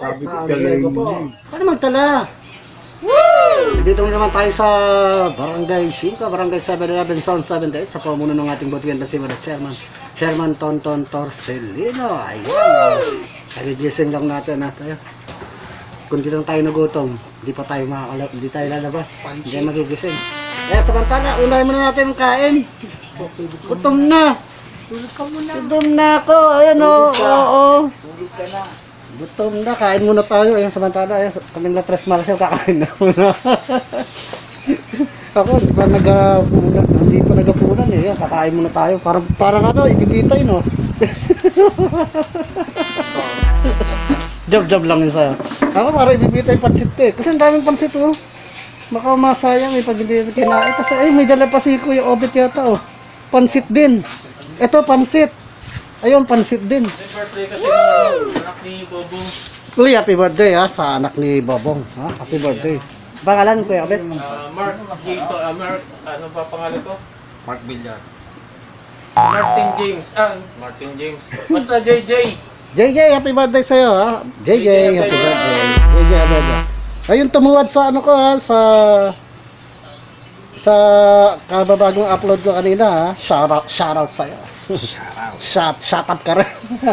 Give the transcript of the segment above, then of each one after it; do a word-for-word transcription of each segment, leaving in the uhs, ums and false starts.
Sabi ko galing mo. Paano magtala? Dito naman tayo sa Barangay Singko, Barangay seven eleven Sound seventy-eight sa pamuno ng ating butigan na si Madam Chairman Chairman Tonton Torcelino. Ayun, nagigising lang natin natin. Kung di lang tayo nagutom, hindi pa tayo makakala, hindi tayo lalabas, hindi magigising. Kaya samantala, unahin muna natin ang kain. Gutom na. Gutom na ako. Ayan o. Oo. Gutom na. Kain muna tayo. Ayan samantala. Ayan, kaming na tres marasyo. Kakain na muna. Ako, hindi pa nagapunan. Hindi pa nagapunan eh. Ayan, kakain muna tayo. Parang, parang ano, ibibitay no. Job-job lang yun sa'yo. Ako parang ibibitay pansit ko eh. Kasi ang daming pansit oh. Baka masayang eh pag hindi kinain. Tapos ay may dala pa si Kuya Obet yata oh. Pansit din. Ito pansit. Ayun pansit din. Happy birthday kasi ng anak ni Bobong. Uy, happy birthday ha sa anak ni Bobong. Ha? Happy birthday. Pangalan Kuya Obet? Uh, Mark Jason, uh, Mark, ano ba pangalan ko? Mark Villar. Martin James. Ah, Martin James. Basta J J. J J, happy birthday sa'yo ha. J J, happy birthday. J J, happy birthday. Ayun tumuwad sa ano ko ha, sa sa kababagong upload ko kanina ha. Shout out, shout out sa'yo. Shout out. Shut, shut up ka rin.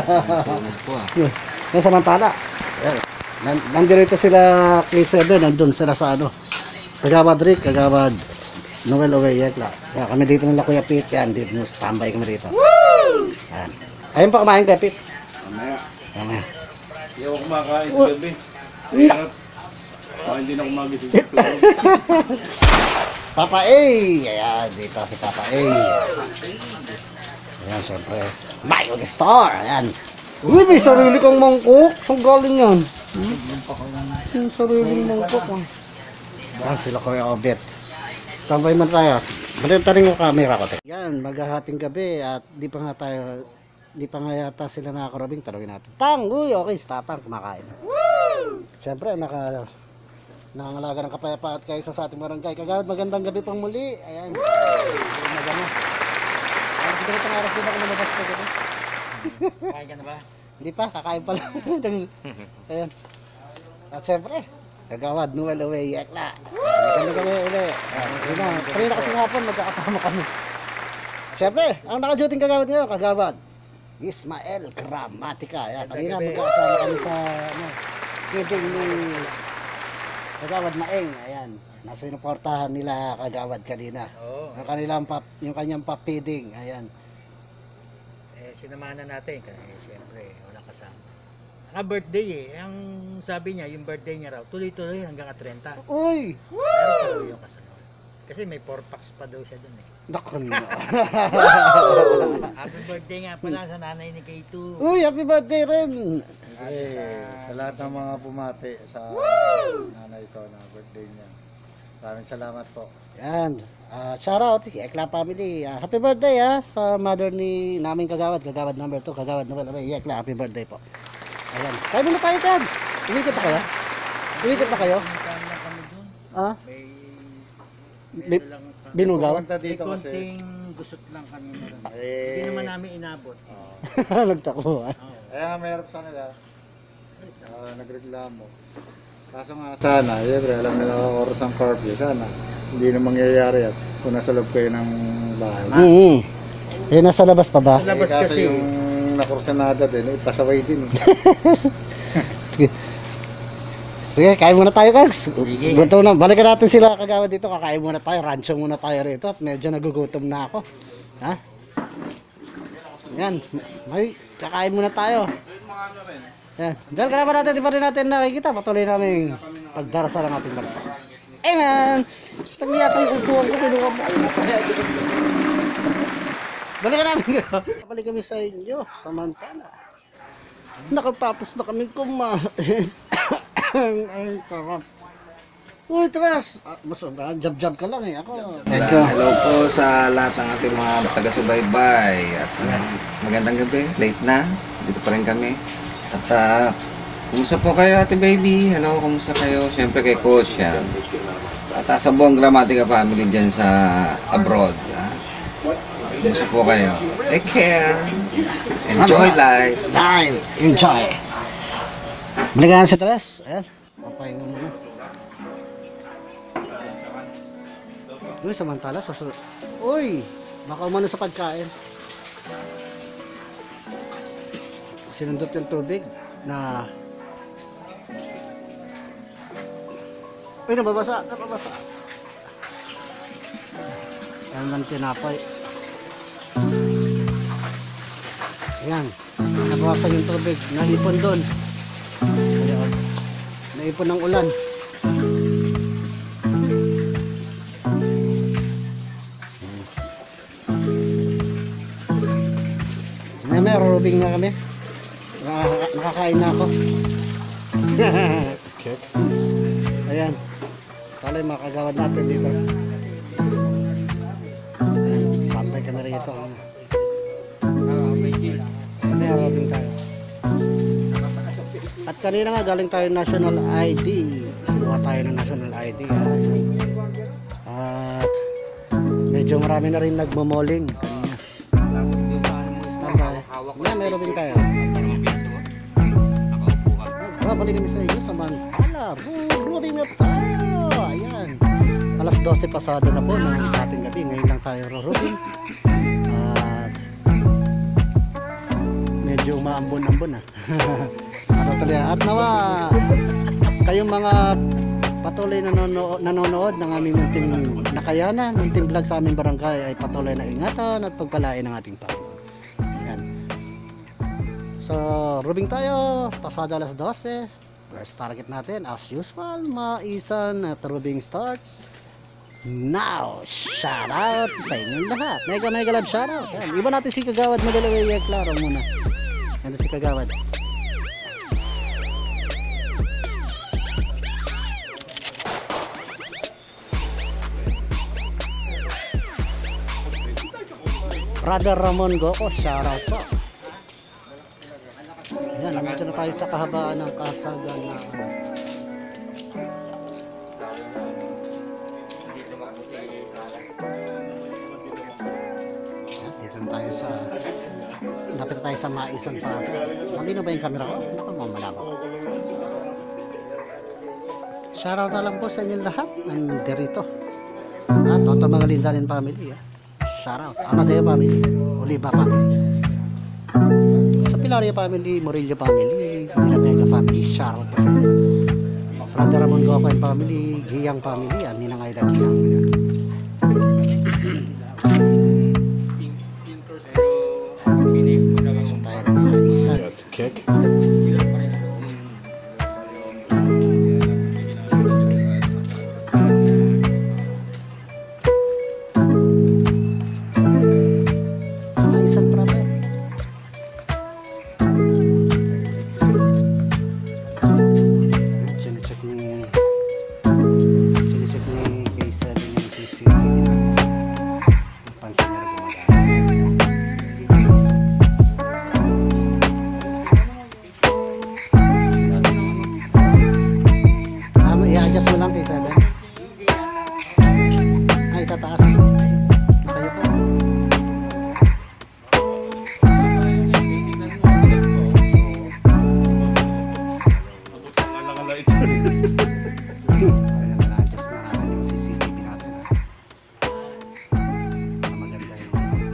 Yung samantala. Nandito sila kay Seven, nandun sila sa ano. Kagawad Rick, Kagawad Noel Oweyek lang. Kaya kami dito nila Kuya Pete, yan, dito standby kami dito. Yan. Ayun pa kumain kay Pete. Mamaya. Mamaya. Hindi ako kumakain sa gabi. Hirap. Baka hindi na kumagising sa tulog. Papa A! Ayan, dito si Papa A. Ayan, syempre. Mayo the Star! Ayan. Uy, may sarili kang mangkok. Saan galing yan? Hmm? Yung sarili mangkok. Ayan, sila Kuya Obet. Standby man tayo. Balita rin yung camera ko. Yan, maghahating gabi at di pa nga tayo, di pa nga yata sila nakakarabing. Tanungin natin. Tang! Uy, okay, si Tatang kumakain. Siyempre, naka... Nangangalaga ng kapayapaan kayo sa ating barangay. Kagawad, magandang gabi pang muli. Ayan. Maganda. Ayan, siguro itong araw din ako lumabas ka gabi. Kakain ka na ba? Hindi pa, kakain pa lang. Ayan. At siyempre, Kagawad, Noel Oweyek na. Maganda kami ulit. Ayan, kanina kasi hapon, magkakasama kami. Siyempre, ang naka-duty Kagawad niyo, Kagawad Ismael Gramatica. Ayan, kanina magkakasama kami sa ano, kidding ni Kagawad Maeng, ayan. Nasa sinuportahan nila Kagawad kanina. Oo. Yung kanilang pap, yung kanyang papiding, ayan. Eh sinamahan natin kasi eh, siyempre walang kasama. Ang birthday eh, ang sabi niya, yung birthday niya raw, tuloy-tuloy hanggang thirty. Uy! Pero tuloy yung kasunod. Kasi may four packs pa daw siya dun eh. Naku na. Happy birthday nga pala sa nanay ni K two. Uy, happy birthday rin. Eh, sa lahat ng mga pumati sa nanay ko na birthday niya. Maraming salamat po. Yan. Uh, shout out si Ekla family. Uh, happy birthday ha sa mother ni naming Kagawad, Kagawad number two, Kagawad Noel Oweyek. Ekla, happy birthday po. Ayan. Kaya muna tayo, Kags. Uwikot na kayo? Uwikot na kayo? Ah? May lang binugaw? Pupunta may dito kasi. konting gusot lang kanina rin. Eh, Hindi naman namin inabot. Nagtakuhan. Kaya nga mayroon sa nila. Uh, nagreklamo. Kaso nga sana, siyempre alam nila ang oras ng curfew. Sana hindi na mangyayari at kung nasa loob kayo ng bahay. Mm-hmm. Eh, nasa labas pa ba? Sa labas Eh, kaso kasi. yung nakursanada din, ipasaway din. Eh. Sige, kain muna tayo, Kags. Gutom na. Balikan natin sila Kagawad dito. Kakain muna tayo. Rancho muna tayo rito. At medyo nagugutom na ako. Ha? Yan. May, kakain muna tayo. Yan. Dahil kalaban natin, di pa rin natin nakikita. Patuloy namin pagdarasal ang ating bansa. Amen! Tagniya kang utuwang ko. Kinuha mo. Balikan namin kayo. Balik kami sa inyo. Samantala. Nakatapos na kami kumain. Ay, sarap. Uy, Tres! Ah, jab-jab ka lang eh. Ako. Hello po sa lahat ng ating mga taga-subaybay. At uh, magandang gabi. Late na. Dito pa rin kami. At uh, kumusta po kayo, ate baby? Hello, kumusta kayo? Siyempre kay Coach yan. At uh, sa buong Gramatica family dyan sa abroad. Uh, kumusta po kayo? Take care. Enjoy life. Live. Enjoy. Balikan sa talas. Ayan. Papahinga muna. Uy, samantala sa sul... Uy! Baka umano sa pagkain. Sinundot yung tubig na... Uy, nababasa! Nababasa! Ayan lang tinapay. Ayan. Nabawasan yung tubig. Naipon doon. Ayan. Naipon ng ulan. May may robing na kami. Nakaka- nakakain na ako. Cake. Ayan. Talay mga kagawad natin dito. Ayan. Standby kami rito. May robing tayo. At kanina nga galing tayo National I D. Kuha tayo ng National I D. Ayan. At medyo marami na rin nagmamoling kanina. Standby. May may robing tayo. Ah, balik kami sa inyo sa Mantala. Robing na tayo. Ayan. Alas dose pasado na po ng ating gabi. Ngayon lang tayo robing. At medyo umaambon-ambon ah. At nawa kayong mga patuloy na nanonood, nanonood ng aming munting nakayanan, munting vlog sa aming barangay ay patuloy na ingatan at pagpalain ng ating Panginoon. Ayan. So, robing tayo, pasado alas dose. First target natin, as usual, maisan at robing starts now. Shout out sa inyong lahat. Mega mega love shout out. Ayan. Iba natin si Kagawad Magalaway, klaro muna. Yan si Kagawad. Brother Ramon Goko, shout out po. Ayan, nandito na tayo sa kahabaan ng kasagan na ano. Ayan, dito na tayo sa lapit na tayo sa maisang pato. Malino ba yung camera ko? Baka mamala ko. Shout out na lang po sa inyong lahat nandirito. At ito mga Lindanin family. Ah. Shout out. Amadeo family, Oliva family, sa Pilaria family, Morillo family, Villanueva family, shout out po sa Brother Ramon Gokay family, Giyang family, Aminang Aida Giyang. So tayo ng mga isan. Cake. I-adjust mo lang kay Seven. Ay, tataas. Nakayo po. Ayan, na-adjust na natin yung C C T V natin. Para maganda yung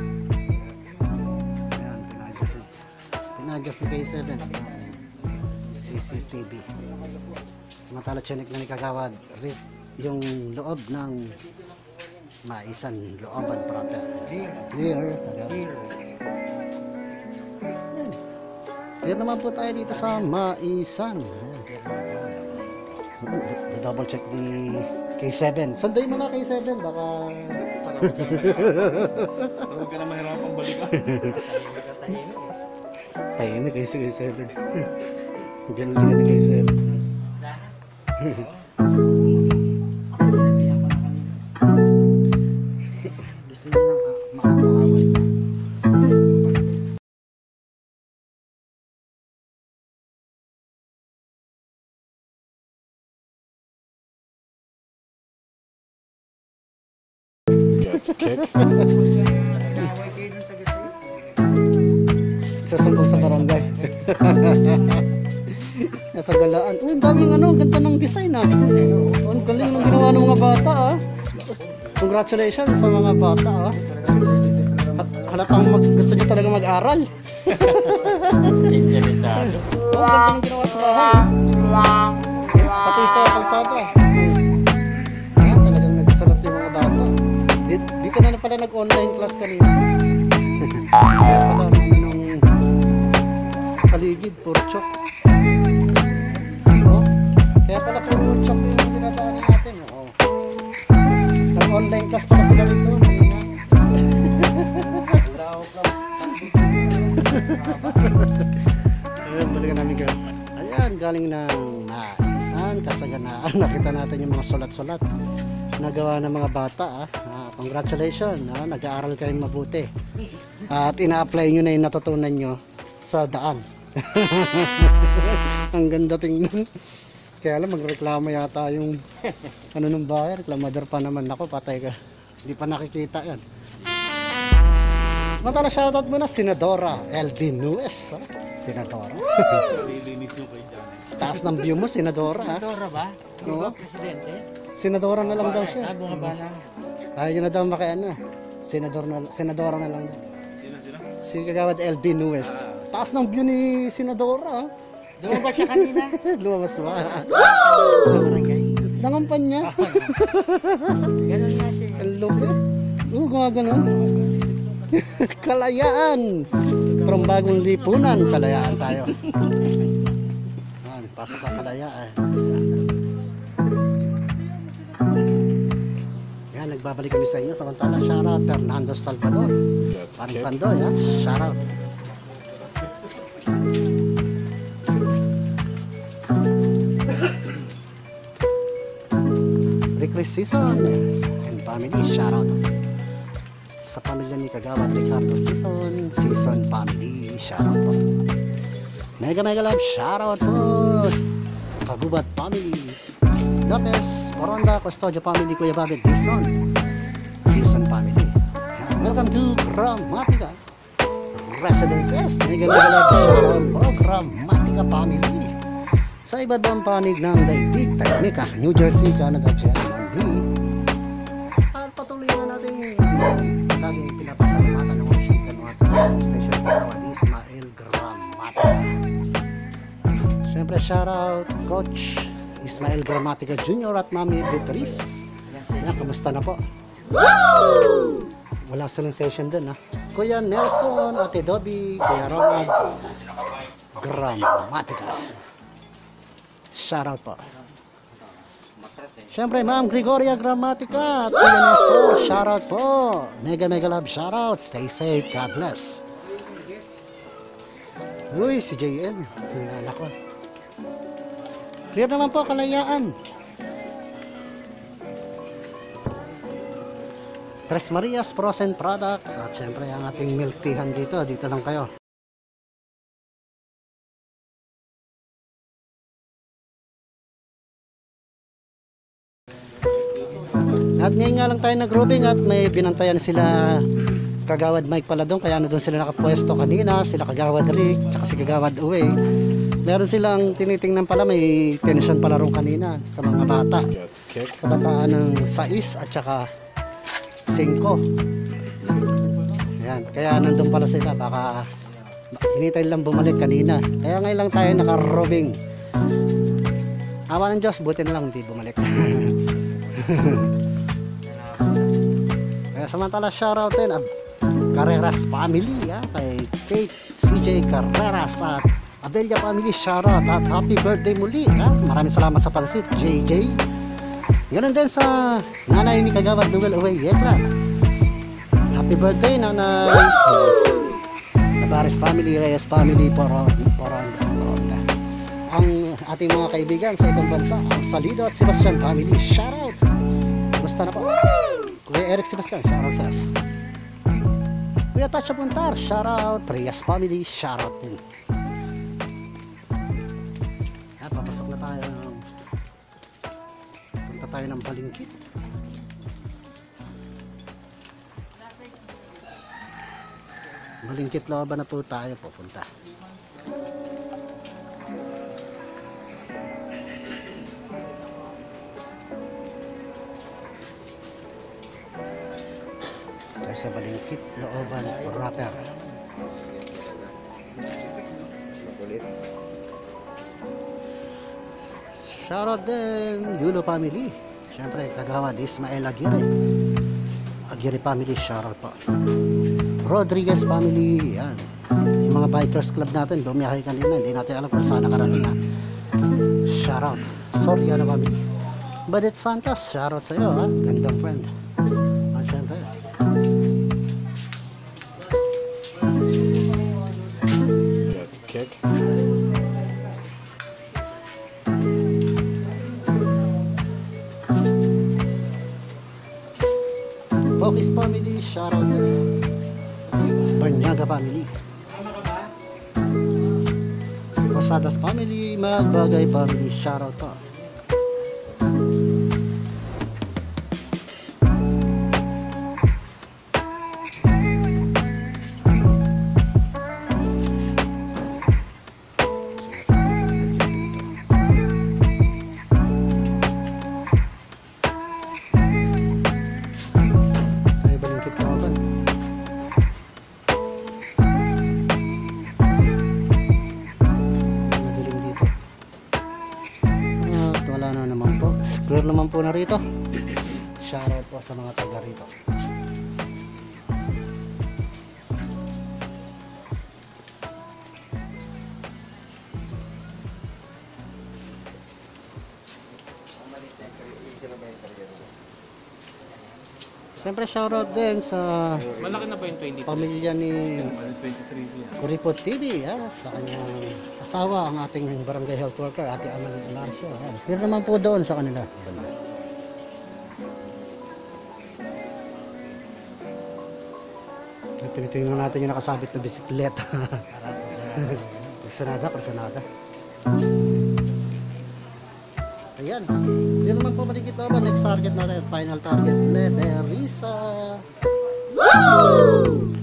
ayan, pina-adjust pina-adjust ni kay Seven C C T V. Matala chinik na ni Kagawad Rip yung loob ng maisan looban proper. Clear. Clear. Clear. Clear naman po tayo dito sa maisan. Double check di K seven. Sanday mo na K seven baka Huwag ka na mahirapang balikan. tahimik kay K seven. Ganun din ni K seven. Gusto niyo na makakawal. Cake. Sasumbong sa barangay. Nasa galaan. Uy, ang daming ano, ang ganda ng design ah. Oh, ang galing ng ginawa ng mga bata ah. Congratulations sa mga bata ah. At halatang mag, gusto nyo talaga mag-aral. Interesado. Oh, ang ganda ng ginawa sa bahay. Pati sa kalsada. Ayan, talagang nagsalat yung mga bata. Dito, dito na na pala nag-online class kanina. Kaya pala nung paligid, puro chok. Oh, kaya pala puro chok yung dinadaanan natin. Oh. Nag-online class pala sila rito. Kanina. Ayun, balikan namin kayo. Ayan, galing ng naisan, kasaganaan. Nakita natin yung mga sulat-sulat na gawa ng mga bata. Ah. Ah, congratulations, ah. Nag-aaral kayong mabuti. At ina-apply nyo na yung natutunan nyo sa daan. Ang ganda tingnan. Kaya alam, magreklamo yata yung ano nung bahay. Reklamador pa naman ako, patay ka. Hindi pa nakikita yan. Matala shoutout muna, Senadora L V Nuez. Oh, Senadora. Taas ng view mo, Senadora. Dora ba? Oo. Presidente? Senadora na lang daw siya. Ah, bunga ba na? Ay, yun na daw maki ano. Senador na, Senadora na lang daw. Si Kagawad L V Nuez. Taas ng view ni Senadora. Doon ba siya kanina? Lumabas ba? Sa barangay. Nangampan niya. Ganun nga siya. Ang lupit. Oo, gumaganon. Kalayaan. From bagong lipunan, kalayaan tayo. Ayan, pasok ka kalayaan. Yan, nagbabalik kami sa inyo. Samantala, shoutout Fernando Salvador. Paring Pandoy, ha? Shoutout. Reckless Season and family, shoutout. Sa pamilya ni Kagawad Ricardo Season, Season family, shoutout po. Mega mega love, shoutout po. Kagubat family, Lopez, Coronda, Custodio family, Kuya Babet, Season, Season family. Welcome to Gramatica Residences. Mega mega love, shoutout po, Gramatica family. Sa iba't ibang panig ng daigdig, Tayamika, New Jersey, Canada, Germany. At patuloy na natin laging pinapasalamatan ng Washington Water Station Kagawad Ismael Gramatica. Siyempre shoutout Coach Ismael Gramatica Junior at Mami Beatrice. Yan, kamusta na po? Walang silang session dun ha. Kuya Nelson, Ate Dobby, Kuya Ronald Gramatica. Shoutout po. Siyempre, Ma'am Gregoria Gramatica at Kuya Nestor, shoutout po. Mega mega love shoutout. Stay safe. God bless. Uy, si J N. Hinala ko. Clear naman po, kalayaan. Tres Marias Frozen Products. At siyempre, ang ating milk teahan dito. Dito lang kayo. At ngayon nga lang tayo nag-grouping at may binantayan sila Kagawad Mike pala doon, kaya na doon sila nakapwesto kanina, sila Kagawad Rick, tsaka si Kagawad Uwe. Meron silang tinitingnan pala, may tension pala ron kanina sa mga bata. Kabataan ng sais at tsaka Singko. Ayan, kaya nandun pala sila, baka hinintay lang bumalik kanina. Kaya ngayon lang tayo naka-roving. Awa ng Diyos, buti na lang hindi bumalik. Kaya samantala shoutout din at Carreras family, ah, kay Kate C J Carreras at Abelia family, shoutout at happy birthday muli, ah. Maraming salamat sa pansit J J. Ganun din sa nanay ni Kagawad Noel Uwe Yekla, happy birthday nanay. Nabares family, Reyes family, Poron, Poron, Poron. Ang ating mga kaibigan sa ibang bansa, ang Salido at Sebastian family, shoutout. Basta na po. Kuya Eric Sebastian, shoutout sir. Kuya Tacha Puntar, shoutout. Prias family, shoutout din. Yan, papasok na tayo. Punta tayo ng Balingkit. Balingkit Looban na po tayo pupunta. sa Balingkit, Looban, Rapper. Makulit. Shoutout din, Yulo family. Siyempre, kagawad Ismael Aguirre. Aguirre family, shoutout po. Rodriguez family, yan. Yung mga bikers club natin, bumiyahe kanina. Hindi natin alam kung saan nakarating ha. Shoutout. Sorry, ano family. Badit Santos, shoutout sa iyo ha. Gandang friend. At siyempre. That's kick. Focus family, shoutout. Banyaga family. Posadas family, Magbagay family, shoutout po. Tayo Balingkit Looban. Madilim dito. At wala na naman po. Clear naman po na rito. Shoutout po sa mga taga rito. Siyempre shoutout din sa Malaki na ba yung twenty-three? pamilya ni twenty-three siya. Kuripot T V, ah, sa kanyang asawa, ang ating barangay health worker, Ate Amal Marcio. Clear naman po doon sa kanila. Banda. Tinitingnan natin yung nakasabit na bisikleta. Kursanada, kursanada. Ayan. Yan naman po Balingkit Looban. Next target natin, final target, Leberisa. Woo!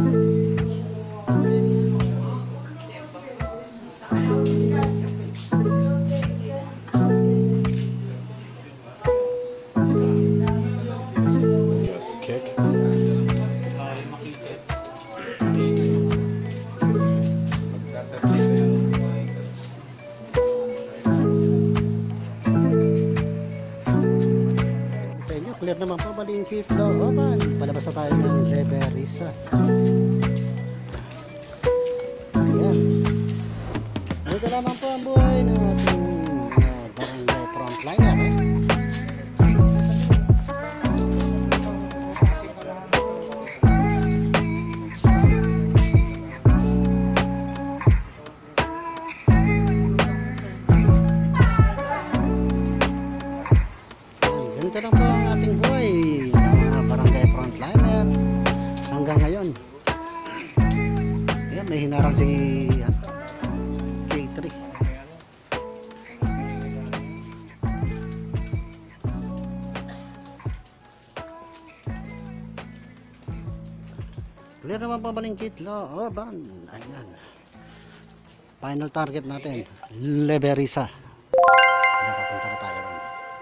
That's kick. Sa inyo, clear naman po Balingkit Looban. Palabas na tayo ng Leberisa. Ayan. Ito lamang po ang buhay ng ating uh, barangay frontliner. Eh? Ayan, ganito lang po ang ating buhay ng mga barangay frontliner hanggang ngayon. Ayan, may hinarang si uh, K three. Clear naman pa Balingkit Looban. Ayan. Final target natin, Leberisa. Ayan, papunta na tayo ron.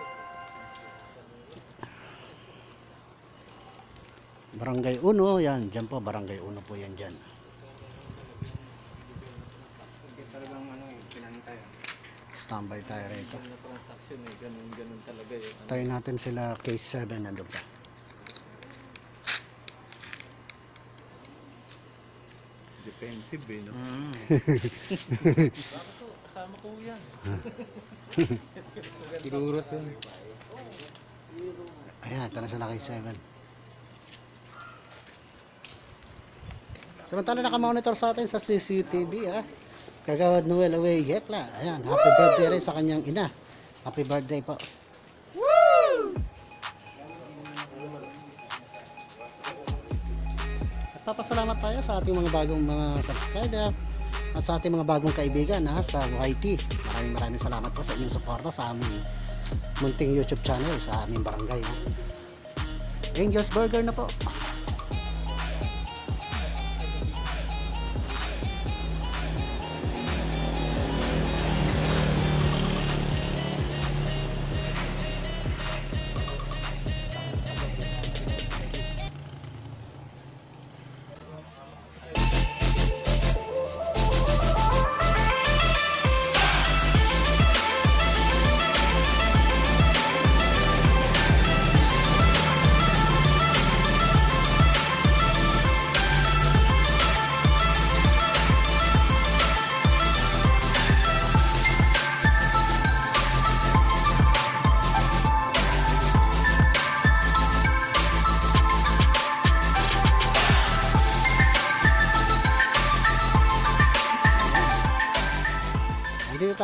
Barangay uno, yan. Dyan po, Barangay uno po yan dyan. Talagang ano eh, pinantay. Standby tayo rito. Yung transaction eh, ganun ganun talaga yun. Tayo natin sila case seven nandun pa. Defensive eh, no? Kasama ko yan. Tururot yun. Ayan, ito na sila case seven. Samantala nakamonitor sa atin sa C C T V ha. Kagawad Noel Away Yekla. Ayan, happy birthday rin sa kanyang ina. Happy birthday po. At papasalamat tayo sa ating mga bagong mga subscriber at sa ating mga bagong kaibigan ha, sa Y T. Maraming maraming salamat po sa inyong suporta sa aming munting YouTube channel sa aming barangay. Ha. Angel's Burger na po.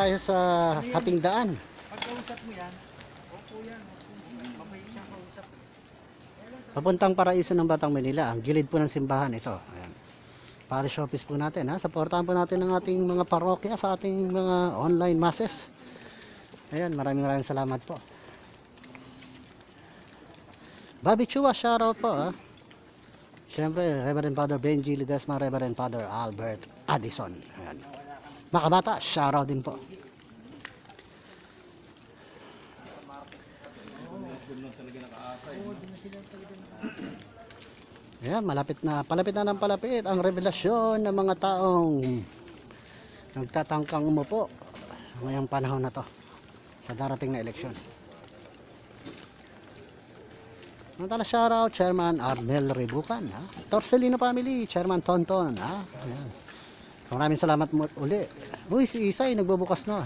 tayo sa hating daan. Pagkausap mo yan, opo yan. Mabait siya kausap. Papuntang Paraiso ng Batang Manila. Ang gilid po ng simbahan ito. Ayan. Parish office po natin. Ha? Supportahan po natin ang ating mga parokya sa ating mga online masses. Ayan, maraming maraming salamat po. Bobby Chua, shoutout po. Ha? Siyempre, Reverend Father Benji Ledesma, Reverend Father Albert Addison. Ayan. Makabata, shoutout din po. Ayan, malapit na, palapit na ng palapit ang revelasyon ng mga taong nagtatangkang umupo ngayong panahon na to sa darating na eleksyon. Mantala shoutout Chairman Arnel Ribucan, ha? Torcelino family, Chairman Tonton, ha? Ayan. Maraming salamat mo uli. Uy, si Isay nagbubukas na.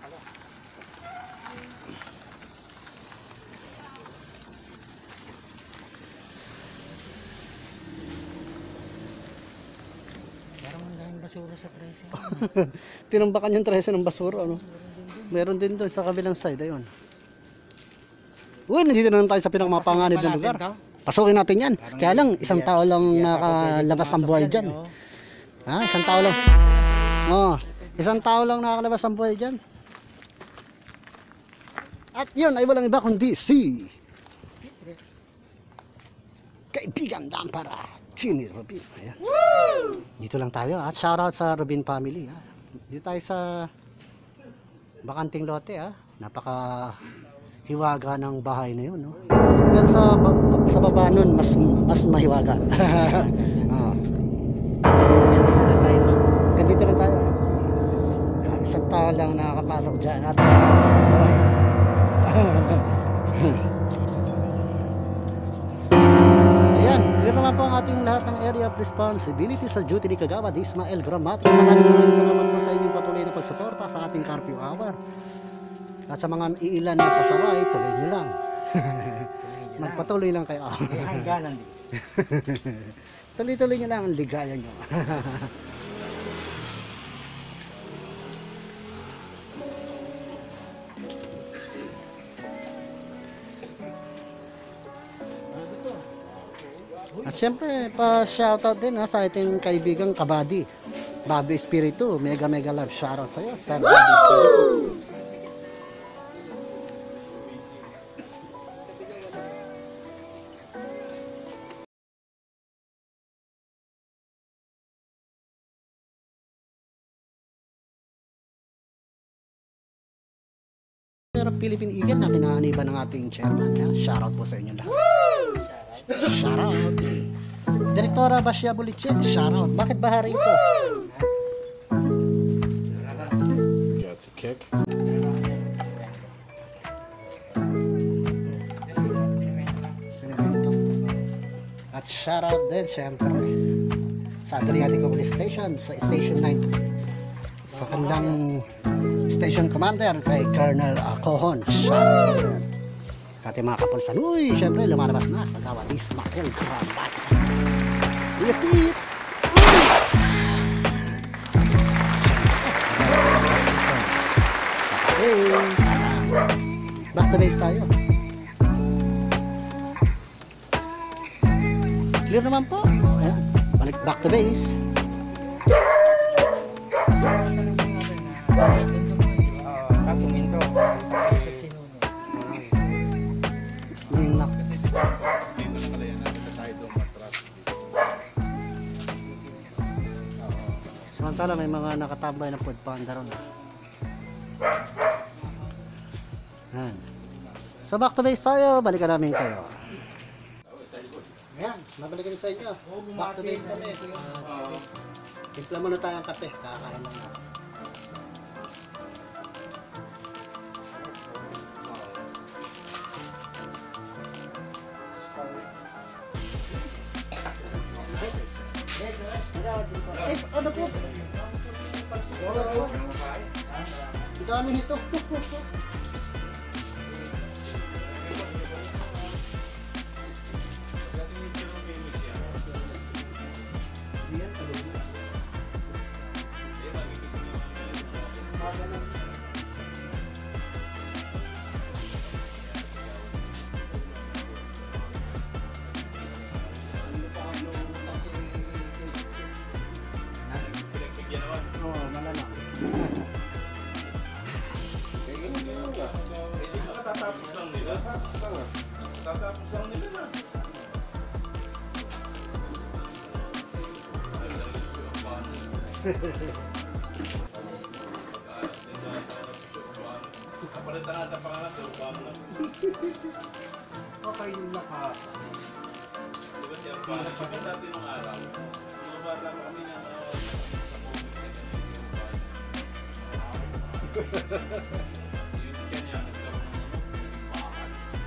Parang ang daming basura sa presa. Tinambakan yung trese ng basura, ano? Meron din doon sa kabilang side, ayun. Uy, nandito na tayo sa pinakamapanganib na lugar. Pasukin natin yan. Kaya lang, isang tao lang nakalabas ng buhay dyan. Ha? Isang tao lang. Oh, isang tao lang nakakalabas ng buhay dyan. At yun ay walang iba kundi si kaibigan Dampara, Chini Robin. Ayan. Dito lang tayo. At shoutout sa Robin family. Ha? Dito tayo sa bakanting lote. Ha? Napaka hiwaga ng bahay na yun, no? Pero sa sa baba nun mas mas mahiwaga. Oh. Ganito na tayo, no? Ganito na tayo. Ah, isang tao lang nakakapasok dyan at nakakapasok ng bahay. Ayan, clear naman po ang ating lahat ng area of responsibility sa duty ni Kagawad Ismael Gramat. Maraming maraming salamat po sa inyong patuloy na pagsuporta sa ating curfew hour. At sa mga iilan na pasaway, tuloy nyo lang. Magpatuloy lang kayo. Eh, hangganan din. Tuloy-tuloy nyo lang ang ligaya nyo. At syempre, pa-shoutout din ha, sa ating kaibigang kabady. Bobby Espiritu, mega mega love shoutout sa'yo. Sir Bobby Espiritu. Philippine Eagle na kinaaniban ng ating chairman. Ya. Shoutout po sa inyo lahat. Shoutout. Direktora Basya Buliche, shoutout. Bakit bahari ito? That's a kick. At shoutout din syempre sa Adriatico Police Station, sa Station nine. Sa kanilang station commander kay Colonel Acohon. Shoutout sa ating mga kapulsan. Uy, syempre lumalabas na Kagawad Ismael Gramat. Repeat. Okay, back to base tayo. Clear naman po. Ayan, balik back to base. Kasuminto. Yung nak. Samantala may mga nakatambay na food panda ron. Ayan. So back to base tayo. Balikan namin kayo. Ayan, mabalik kami sa inyo. Back to base kami. Timpla muna tayo ang kape. Kakain lang natin. Eh, ano po? Ang dami nito. Tatapos lang nila na. Kapalitan natin ang pangalan sa urbano na. Okay yung lakas. Di ba siya urbano? Sabi natin nung araw. Mga bata pa kami na nanood sa movies na ganyan si urbano. Yung kanya, nagkaroon ng ano, bakan.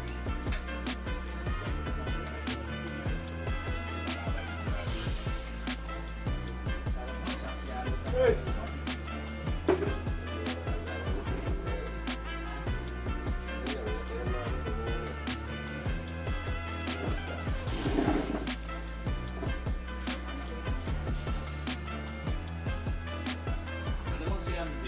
Ano bang si Andy?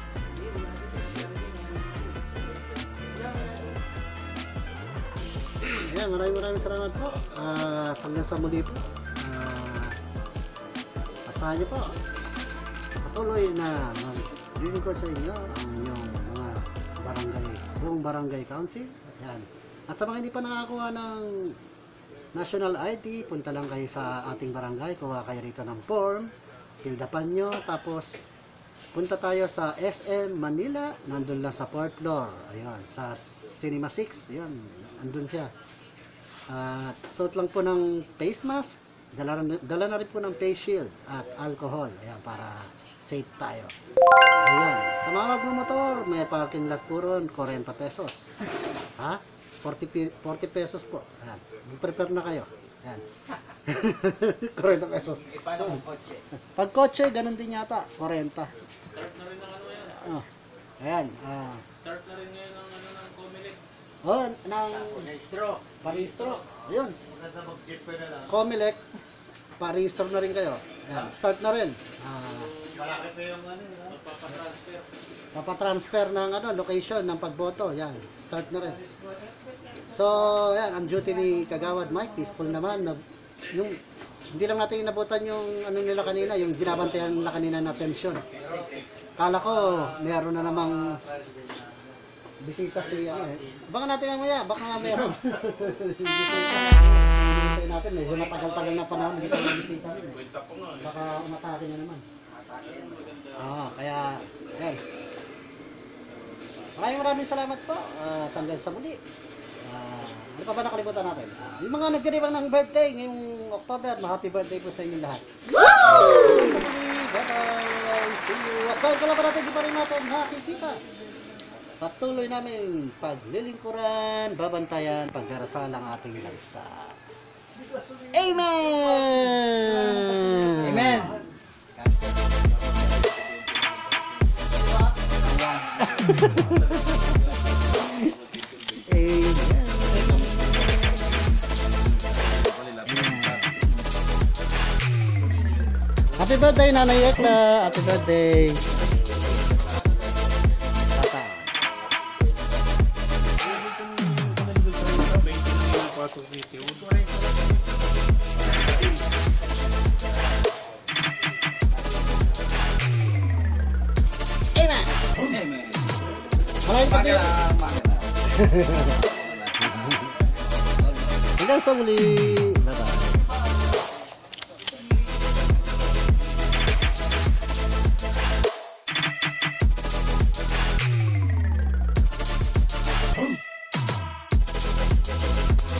Ayan, maraming maraming salamat po. Ah, hanggang sa muli po. Ah, asahan niyo po. Patuloy na maglilingkod sa inyo ang inyong mga barangay, buong barangay council. Ayan. At sa mga hindi pa nakakuha ng national I D, punta lang kayo sa ating barangay, kuha kayo rito ng form, pildapan nyo, tapos punta tayo sa S M Manila, nandun lang sa fourth floor. Ayun, sa Cinema six, ayun, nandun siya. At suot lang po ng face mask, dala, dala na rin po ng face shield at alcohol. Ayan, para safe tayo. Ayan, sa mga magmumotor, may parking lot po ron, forty pesos. Ha? forty, pi- forty pesos po. Ayan, mag-prepare na kayo. Ayan. forty pesos. Eh, paano kung kotse? Pag kotse, ganun din yata, forty. Start na rin ng ano yan. Oh. Ayan, ah. Start na rin ngayon ng ano ng Comelec. Oh, ng Registro. parehistro. Ayun. Maganda mag-get pa na lang. Comelec, parehistro na rin kayo. Ayan, start na rin. Ah, Malaki pa yung ano. no? Magpapatransfer. papatransfer ng ano, location ng pagboto. Yan, start na rin. So, yan, ang duty ni Kagawad Mike, peaceful naman. Nag, yung, hindi lang natin inabutan yung ano nila kanina, yung binabantayan nila kanina na tension. Kala ko, meron na namang bisita si ano eh. Baka natin mamaya, baka nga meron. Bisita. Hinihintay natin, medyo matagal-tagal na panahon, hindi tayo bisita rin eh. Kwenta ko nga. eh. Baka umatake na naman. Ah, kaya, ayan. Maraming maraming salamat po. Uh, hanggang sa muli. Ah, ano pa ba nakalimutan natin? Ah, yung mga nagdiriwang ng birthday ngayong October, happy birthday po sa inyo lahat. Hanggang sa muli. Bye-bye. See you. At dahil pala pa natin, di pa rin natin nakikita. Patuloy namin paglilingkuran, babantayan, pagdarasal ang ating bansa. Amen! Amen! Amen! Happy birthday, Nanay Ekla! Happy birthday! Tata. Amen! Amen. Maraming Makina, pagkakas. makina. Hanggang sa muli. Bye-bye.